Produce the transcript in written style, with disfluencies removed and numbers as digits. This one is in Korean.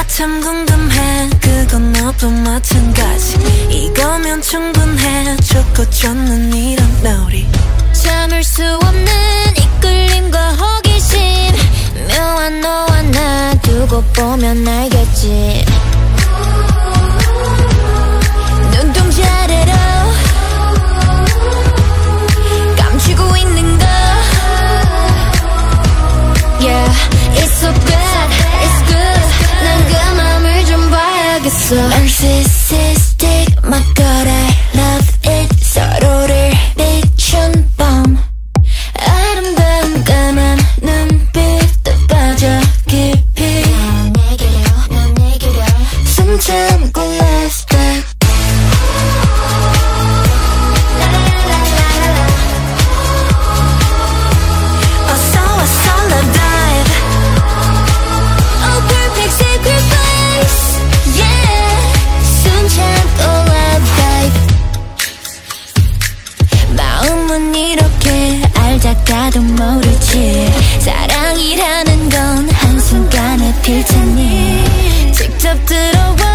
나 참 궁금해 그건 너도 마찬가지 이거면 충분해 좋고 좋는 이런 놀이 참을 수 없는 이끌림과 호기심 묘한 너와 나 두고 보면 알겠지 눈동자래로 감추고 있는 거 Yeah, it's so bad, it's good 난 그 맘을 좀 봐야겠어 Narcissistic, my god I love it 서로를 비춘 밤 아름다운 까만 눈빛도 빠져 깊이 넌 내게로 숨 참고 last back 알다가도 모르지 사랑이라는 건 한순간에 필 테니 직접 들어와